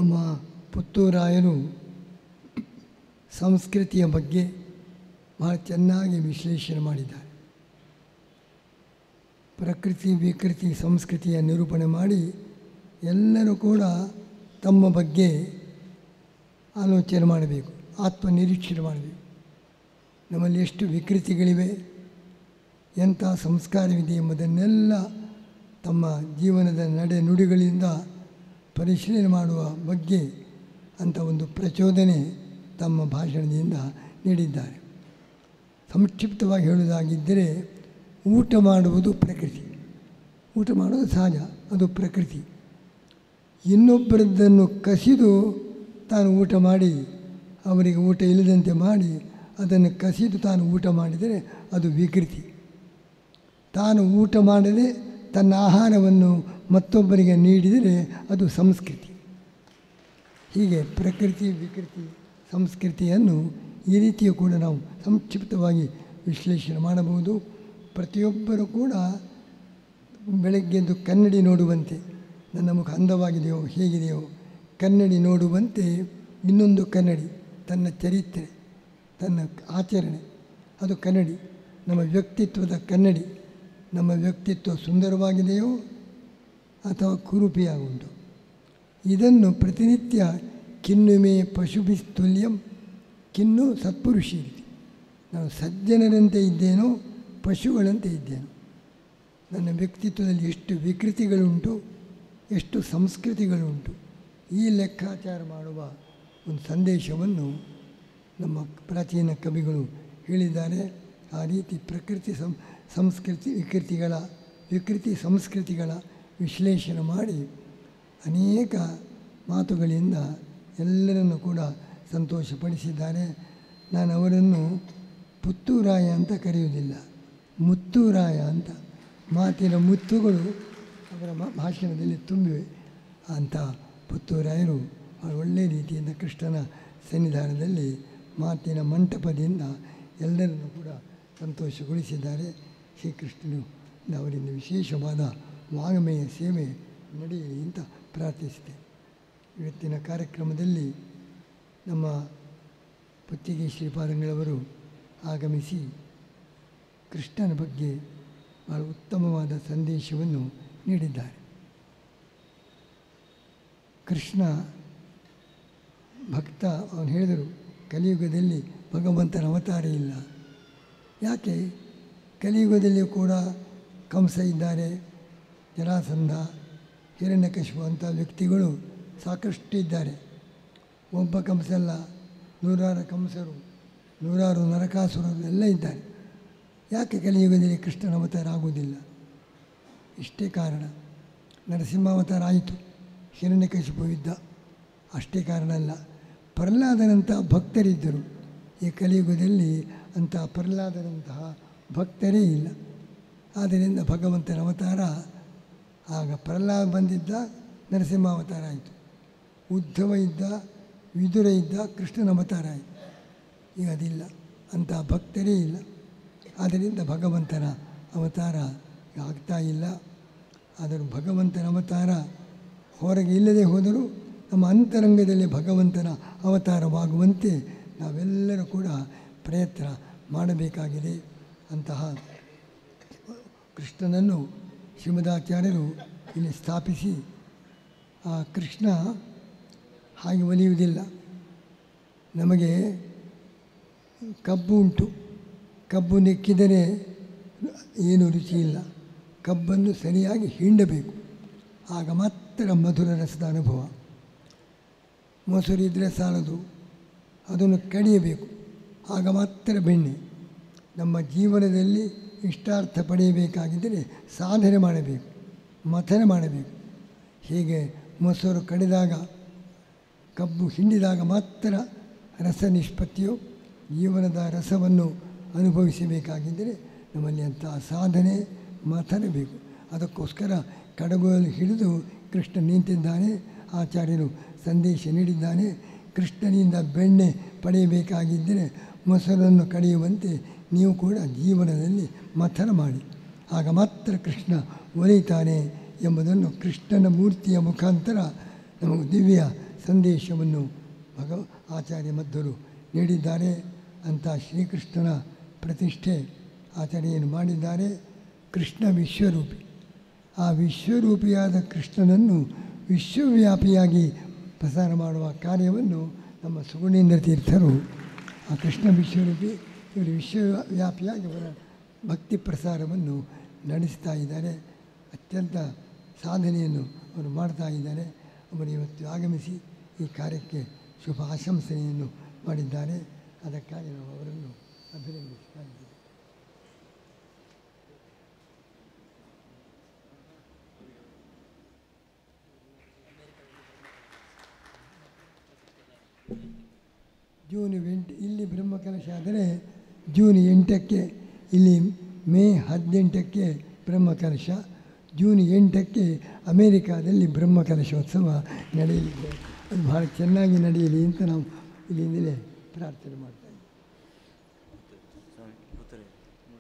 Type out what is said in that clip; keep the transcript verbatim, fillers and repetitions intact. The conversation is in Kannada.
ನಮ್ಮ ಪುತ್ತೂರಾಯರು ಸಂಸ್ಕೃತಿಯ ಬಗ್ಗೆ ಬಹಳ ಚೆನ್ನಾಗಿ ವಿಶ್ಲೇಷಣೆ ಮಾಡಿದ್ದಾರೆ. ಪ್ರಕೃತಿ ವಿಕೃತಿ ಸಂಸ್ಕೃತಿಯ ನಿರೂಪಣೆ ಮಾಡಿ ಎಲ್ಲರೂ ಕೂಡ ತಮ್ಮ ಬಗ್ಗೆ ಆಲೋಚನೆ ಮಾಡಬೇಕು, ಆತ್ಮನಿರೀಕ್ಷಣೆ ಮಾಡಬೇಕು. ನಮ್ಮಲ್ಲಿ ಎಷ್ಟು ವಿಕೃತಿಗಳಿವೆ, ಎಂಥ ಸಂಸ್ಕಾರವಿದೆ ಎಂಬುದನ್ನೆಲ್ಲ ತಮ್ಮ ಜೀವನದ ನಡೆ ನುಡಿಗಳಿಂದ ಪರಿಶೀಲನೆ ಮಾಡುವ ಬಗ್ಗೆ ಅಂಥ ಒಂದು ಪ್ರಚೋದನೆ ತಮ್ಮ ಭಾಷಣದಿಂದ ನೀಡಿದ್ದಾರೆ. ಸಂಕ್ಷಿಪ್ತವಾಗಿ ಹೇಳುವುದಾಗಿದ್ದರೆ, ಊಟ ಮಾಡುವುದು ಪ್ರಕೃತಿ, ಊಟ ಮಾಡುವುದು ಸಹಜ, ಅದು ಪ್ರಕೃತಿ. ಇನ್ನೊಬ್ಬರದ್ದನ್ನು ಕಸಿದು ತಾನು ಊಟ ಮಾಡಿ ಅವರಿಗೆ ಊಟ ಇಲ್ಲದಂತೆ ಮಾಡಿ ಅದನ್ನು ಕಸಿದು ತಾನು ಊಟ ಮಾಡಿದರೆ ಅದು ವಿಕೃತಿ. ತಾನು ಊಟ ಮಾಡದೆ ತನ್ನ ಆಹಾರವನ್ನು ಮತ್ತೊಬ್ಬರಿಗೆ ನೀಡಿದರೆ ಅದು ಸಂಸ್ಕೃತಿ. ಹೀಗೆ ಪ್ರಕೃತಿ ವಿಕೃತಿ ಸಂಸ್ಕೃತಿಯನ್ನು ಈ ರೀತಿಯೂ ಕೂಡ ನಾವು ಸಂಕ್ಷಿಪ್ತವಾಗಿ ವಿಶ್ಲೇಷಣೆ ಮಾಡಬಹುದು. ಪ್ರತಿಯೊಬ್ಬರೂ ಕೂಡ ಬೆಳಗ್ಗೆದ್ದು ಕನ್ನಡಿ ನೋಡುವಂತೆ, ನನ್ನ ಮುಖ ಅಂದವಾಗಿದೆಯೋ ಹೇಗಿದೆಯೋ ಕನ್ನಡಿ ನೋಡುವಂತೆ ಇನ್ನೊಂದು ಕನ್ನಡಿ, ತನ್ನ ಚರಿತ್ರೆ, ತನ್ನ ಆಚರಣೆ, ಅದು ಕನ್ನಡಿ. ನಮ್ಮ ವ್ಯಕ್ತಿತ್ವದ ಕನ್ನಡಿ. ನಮ್ಮ ವ್ಯಕ್ತಿತ್ವ ಸುಂದರವಾಗಿದೆಯೋ ಅಥವಾ ಕುರೂಪಿಯಾಗುಂಟು. ಇದನ್ನು ಪ್ರತಿನಿತ್ಯ ಕಿನ್ನುಮೆ ಪಶುಭಿಸ್ತುಲ್ಯಂ, ಕಿನ್ನು ಸತ್ಪುರುಷಿ ರೀತಿ, ನಾನು ಸಜ್ಜನರಂತೆ ಇದ್ದೇನೋ ಪಶುಗಳಂತೆ ಇದ್ದೇನೋ. ನನ್ನ ವ್ಯಕ್ತಿತ್ವದಲ್ಲಿ ಎಷ್ಟು ವಿಕೃತಿಗಳುಂಟು, ಎಷ್ಟು ಸಂಸ್ಕೃತಿಗಳುಂಟು, ಈ ಲೆಕ್ಕಾಚಾರ ಮಾಡುವ ಒಂದು ಸಂದೇಶವನ್ನು ನಮ್ಮ ಪ್ರಾಚೀನ ಕವಿಗಳು ಹೇಳಿದ್ದಾರೆ. ಆ ರೀತಿ ಪ್ರಕೃತಿ ಸಂ ಸಂಸ್ಕೃತಿ ವಿಕೃತಿಗಳ ವಿಕೃತಿ ಸಂಸ್ಕೃತಿಗಳ ವಿಶ್ಲೇಷಣೆ ಮಾಡಿ ಅನೇಕ ಮಾತುಗಳಿಂದ ಎಲ್ಲರನ್ನು ಕೂಡ ಸಂತೋಷಪಡಿಸಿದ್ದಾರೆ. ನಾನು ಅವರನ್ನು ಪುತ್ತೂರಾಯ ಅಂತ ಕರೆಯುವುದಿಲ್ಲ, ಮುತ್ತೂರಾಯ ಅಂತ. ಮಾತಿನ ಮುತ್ತುಗಳು ಅವರ ಭಾಷಣದಲ್ಲಿ ತುಂಬಿವೆ. ಅಂಥ ಪುತ್ತೂರಾಯರು ಒಳ್ಳೆಯ ರೀತಿಯಿಂದ ಕೃಷ್ಣನ ಸನ್ನಿಧಾನದಲ್ಲಿ ಮಾತಿನ ಮಂಟಪದಿಂದ ಎಲ್ಲರನ್ನು ಕೂಡ ಸಂತೋಷಗೊಳಿಸಿದ್ದಾರೆ. ಶ್ರೀಕೃಷ್ಣನು ಅವರಿಂದ ವಿಶೇಷವಾದ ವಾಂಗ್ಮಯ ಸೇವೆ ನಡೆಯಲಿ ಅಂತ ಪ್ರಾರ್ಥಿಸಿದೆ. ಇವತ್ತಿನ ಕಾರ್ಯಕ್ರಮದಲ್ಲಿ ನಮ್ಮ ಪುತ್ತಿಗೆ ಶ್ರೀಪಾದಂಗಳವರು ಆಗಮಿಸಿ ಕೃಷ್ಣನ ಬಗ್ಗೆ ಬಹಳ ಉತ್ತಮವಾದ ಸಂದೇಶವನ್ನು ನೀಡಿದ್ದಾರೆ. ಕೃಷ್ಣ ಭಕ್ತ, ಅವನು ಹೇಳಿದರು ಕಲಿಯುಗದಲ್ಲಿ ಭಗವಂತನ ಅವತಾರ ಇಲ್ಲ. ಯಾಕೆ? ಕಲಿಯುಗದಲ್ಲಿಯೂ ಕೂಡ ಕಂಸ ಇದ್ದಾರೆ, ಜರಾಸಂಧ, ಹಿರಣ್ಯಕಶಿಪು ಅಂಥ ವ್ಯಕ್ತಿಗಳು ಸಾಕಷ್ಟು ಇದ್ದಾರೆ. ಒಬ್ಬ ಕಂಸ ಅಲ್ಲ, ನೂರಾರು ಕಂಸರು, ನೂರಾರು ನರಕಾಸುರರು ಎಲ್ಲ ಇದ್ದಾರೆ. ಯಾಕೆ ಕಲಿಯುಗದಲ್ಲಿ ಕೃಷ್ಣನ ಅವತಾರ ಆಗುವುದಿಲ್ಲ? ಇಷ್ಟೇ ಕಾರಣ. ನರಸಿಂಹಾವತಾರ ಆಯಿತು, ಹಿರಣ್ಯಕಶಿಪು ಇದ್ದ, ಅಷ್ಟೇ ಕಾರಣ ಅಲ್ಲ. ಪ್ರಹ್ಲಾದನಂಥ ಭಕ್ತರಿದ್ದರು. ಈ ಕಲಿಯುಗದಲ್ಲಿ ಅಂಥ ಪ್ರಹ್ಲಾದನಂತಹ ಭಕ್ತರೇ ಇಲ್ಲ. ಆದ್ದರಿಂದ ಭಗವಂತನ ಅವತಾರ ಆಗ ಪ್ರಹ್ಲಾದ ಬಂದಿದ್ದ, ನರಸಿಂಹಾವತಾರ ಆಯಿತು. ಉದ್ಧವ ಇದ್ದ, ವಿದುರ ಇದ್ದ, ಕೃಷ್ಣನ ಅವತಾರ ಆಯಿತು. ಈಗ ಅದಿಲ್ಲ, ಅಂಥ ಭಕ್ತರೇ ಇಲ್ಲ. ಆದ್ದರಿಂದ ಭಗವಂತನ ಅವತಾರ ಆಗ್ತಾ ಇಲ್ಲ. ಆದರೂ ಭಗವಂತನ ಅವತಾರ ಹೊರಗೆ ಇಲ್ಲದೆ ಹೋದರೂ ನಮ್ಮ ಅಂತರಂಗದಲ್ಲಿ ಭಗವಂತನ ಅವತಾರವಾಗುವಂತೆ ನಾವೆಲ್ಲರೂ ಕೂಡ ಪ್ರಯತ್ನ ಮಾಡಬೇಕಾಗಿದೆ. ಅಂತಹ ಕೃಷ್ಣನನ್ನು ಶ್ರೀಮದಾಚಾರ್ಯರು ಇಲ್ಲಿ ಸ್ಥಾಪಿಸಿ, ಆ ಕೃಷ್ಣ ಹಾಗೆ ಒಲಿಯುವುದಿಲ್ಲ. ನಮಗೆ ಕಬ್ಬು ಉಂಟು, ಕಬ್ಬು ನೆಕ್ಕಿದರೆ ಏನು ರುಚಿ ಇಲ್ಲ. ಕಬ್ಬನ್ನು ಸರಿಯಾಗಿ ಹಿಂಡಬೇಕು, ಆಗ ಮಾತ್ರ ಮಧುರ ರಸದ ಅನುಭವ. ಮೊಸರು ಇದ್ದರೆ ಸಾಲದು, ಅದನ್ನು ಕಡಿಯಬೇಕು, ಆಗ ಮಾತ್ರ ಬೆಣ್ಣೆ. ನಮ್ಮ ಜೀವನದಲ್ಲಿ ಇಷ್ಟಾರ್ಥ ಪಡೆಯಬೇಕಾಗಿದ್ದರೆ ಸಾಧನೆ ಮಾಡಬೇಕು, ಮಥನ ಮಾಡಬೇಕು. ಹೀಗೆ ಮೊಸರು ಕಡಿದಾಗ, ಕಬ್ಬು ಹಿಂಡಿದಾಗ ಮಾತ್ರ ರಸ ನಿಷ್ಪತ್ತಿಯು. ಜೀವನದ ರಸವನ್ನು ಅನುಭವಿಸಬೇಕಾಗಿದ್ದರೆ ನಮ್ಮಲ್ಲಿ ಅಂಥ ಸಾಧನೆ ಮಥನ ಬೇಕು. ಅದಕ್ಕೋಸ್ಕರ ಕಡಗೋಲು ಹಿಡಿದು ಕೃಷ್ಣ ನಿಂತಿದ್ದಾನೆ. ಆಚಾರ್ಯರು ಸಂದೇಶ ನೀಡಿದ್ದಾನೆ. ಕೃಷ್ಣನಿಂದ ಬೆಣ್ಣೆ ಪಡೆಯಬೇಕಾಗಿದ್ದರೆ ಮೊಸರನ್ನು ಕಡಿಯುವಂತೆ ನೀವು ಕೂಡ ಜೀವನದಲ್ಲಿ ಮಥನ ಮಾಡಿ, ಆಗ ಮಾತ್ರ ಕೃಷ್ಣ ಒಲಿತಾನೆ ಎಂಬುದನ್ನು ಕೃಷ್ಣನ ಮೂರ್ತಿಯ ಮುಖಾಂತರ ನಮಗೆ ದಿವ್ಯ ಸಂದೇಶವನ್ನು ಭಗ ಆಚಾರ್ಯ ಮಧ್ವರು ನೀಡಿದ್ದಾರೆ. ಅಂಥ ಶ್ರೀಕೃಷ್ಣನ ಪ್ರತಿಷ್ಠೆ ಆಚರಣೆಯನ್ನು ಮಾಡಿದ್ದಾರೆ. ಕೃಷ್ಣ ವಿಶ್ವರೂಪಿ. ಆ ವಿಶ್ವರೂಪಿಯಾದ ಕೃಷ್ಣನನ್ನು ವಿಶ್ವವ್ಯಾಪಿಯಾಗಿ ಪ್ರಸಾರ ಮಾಡುವ ಕಾರ್ಯವನ್ನು ನಮ್ಮ ಸುಗುಣೇಂದ್ರ ತೀರ್ಥರು ಆ ಕೃಷ್ಣ ವಿಶ್ವರೂಪಿ ಇವರು ವಿಶ್ವವ್ಯಾಪಿಯಾಗಿ ಅವರ ಭಕ್ತಿ ಪ್ರಸಾರವನ್ನು ನಡೆಸ್ತಾ ಇದ್ದಾರೆ. ಅತ್ಯಂತ ಸಾಧನೆಯನ್ನು ಅವರು ಮಾಡ್ತಾ ಇದ್ದಾರೆ. ಅವರು ಇವತ್ತು ಆಗಮಿಸಿ ಈ ಕಾರ್ಯಕ್ಕೆ ಶುಭ ಆಶಂಸನೆಯನ್ನು ಮಾಡಿದ್ದಾರೆ. ಅದಕ್ಕಾಗಿ ನಾವು ಅವರನ್ನು ಅಭಿನಂದಿಸ್ತಾ ಇದ್ದೇವೆ. ಜೂನ್ ಎಂಟು ಇಲ್ಲಿ ಬ್ರಹ್ಮಕಲಶ ಆದರೆ ಜೂನ್ ಎಂಟಕ್ಕೆ, ಇಲ್ಲಿ ಮೇ ಹದಿನೆಂಟಕ್ಕೆ ಬ್ರಹ್ಮಕಲಶ, ಜೂನ್ ಎಂಟಕ್ಕೆ ಅಮೇರಿಕಾದಲ್ಲಿ ಬ್ರಹ್ಮಕಲಶೋತ್ಸವ ನಡೆಯಲಿದೆ. ಅದು ಭಾಳ ಚೆನ್ನಾಗಿ ನಡೆಯಲಿ ಅಂತ ನಾವು ಇಲ್ಲಿಂದಲೇ ಪ್ರಾರ್ಥನೆ ಮಾಡ್ತೀವಿ.